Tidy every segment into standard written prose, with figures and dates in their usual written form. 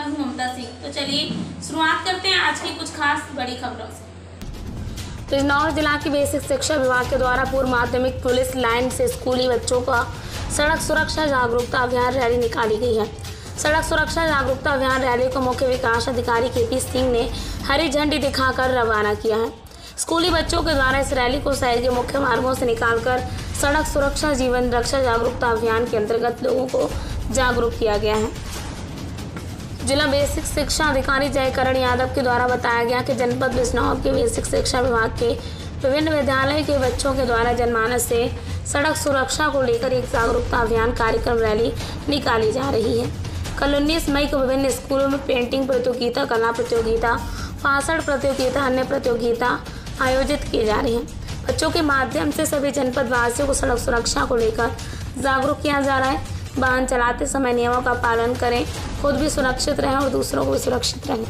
हूं ममता सिंह। तो चलिए शुरुआत करते हैं आज की कुछ खास बड़ी खबरों से। बिजनौर जिला की बेसिक शिक्षा विभाग के द्वारा पूर्व माध्यमिक पुलिस लाइन से स्कूली बच्चों का सड़क सुरक्षा जागरूकता अभियान रैली निकाली गई है। सड़क सुरक्षा जागरूकता अभियान रैली को मुख्य विकास अधिकारी केपी सिंह ने हरी झंडी दिखाकर रवाना किया है। स्कूली बच्चों के द्वारा इस रैली को शहर के मुख्य मार्गों से निकालकर सड़क सुरक्षा जीवन रक्षा जागरूकता अभियान के अंतर्गत लोगों को जागरूक किया गया है। जिला बेसिक शिक्षा अधिकारी जयकरण यादव के द्वारा बताया गया कि जनपद बिजनौर के बेसिक शिक्षा विभाग के विभिन्न विद्यालय के बच्चों के द्वारा जनमानस से सड़क सुरक्षा को लेकर एक जागरूकता अभियान कार्यक्रम रैली निकाली जा रही है। कल 19 मई को विभिन्न स्कूलों में पेंटिंग प्रतियोगिता, कला प्रतियोगिता, भाषण प्रतियोगिता, अन्य प्रतियोगिता आयोजित की जा रही है। बच्चों के माध्यम से सभी जनपद वासियों को सड़क सुरक्षा को लेकर जागरूक किया जा रहा है। वाहन चलाते समय नियमों का पालन करें, खुद भी सुरक्षित रहें और दूसरों को भी सुरक्षित रहें।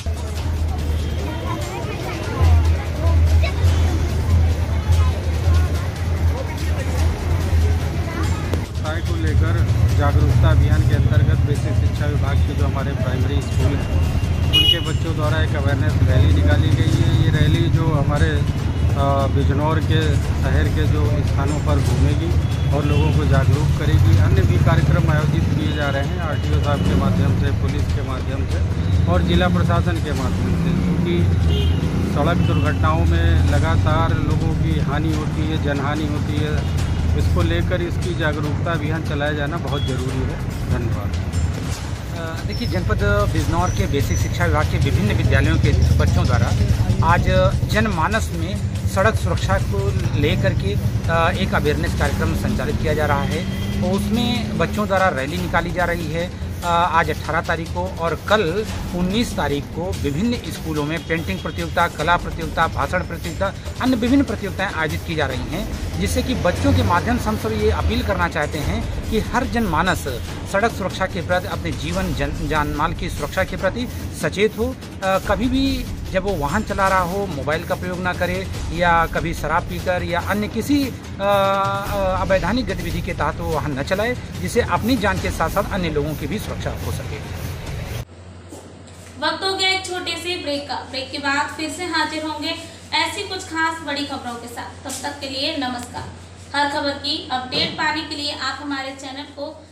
को लेकर जागरूकता अभियान के अंतर्गत बेसिक शिक्षा विभाग के जो हमारे प्राइमरी स्कूल हैं उनके बच्चों द्वारा एक अवेयरनेस रैली निकाली गई है। ये रैली जो हमारे बिजनौर के शहर के जो स्थानों पर घूमेगी और लोगों को जागरूक करेगी। अन्य भी कार्यक्रम आयोजित किए जा रहे हैं आरटीओ साहब के माध्यम से, पुलिस के माध्यम से और जिला प्रशासन के माध्यम से, क्योंकि सड़क दुर्घटनाओं में लगातार लोगों की हानि होती है, जनहानि होती है। इसको लेकर इसकी जागरूकता अभियान चलाया जाना बहुत ज़रूरी है। धन्यवाद। देखिए, जनपद बिजनौर के बेसिक शिक्षा विभाग के विभिन्न विद्यालयों के बच्चों द्वारा आज जनमानस में सड़क सुरक्षा को लेकर के एक अवेयरनेस कार्यक्रम संचालित किया जा रहा है और उसमें बच्चों द्वारा रैली निकाली जा रही है। आज 18 तारीख को और कल 19 तारीख को विभिन्न स्कूलों में पेंटिंग प्रतियोगिता, कला प्रतियोगिता, भाषण प्रतियोगिता, अन्य विभिन्न प्रतियोगिताएं आयोजित की जा रही हैं, जिससे कि बच्चों के माध्यम से हम सब ये अपील करना चाहते हैं कि हर जनमानस सड़क सुरक्षा के प्रति, अपने जीवन जान माल की सुरक्षा के प्रति सचेत हो। कभी भी जब वो वाहन चला रहा हो मोबाइल का प्रयोग ना करे या कभी शराब पीकर या अन्य किसी अवैधानिक गतिविधि के तहत वो वाहन न चलाए, जिससे अपनी जान के साथ साथ अन्य लोगों की भी सुरक्षा हो सके। वक्त हो गया एक छोटे से ब्रेक का। ब्रेक के बाद फिर से हाजिर होंगे ऐसी कुछ खास बड़ी खबरों के साथ। तब तक के लिए नमस्कार। हर खबर की अपडेट पाने के लिए आप हमारे चैनल को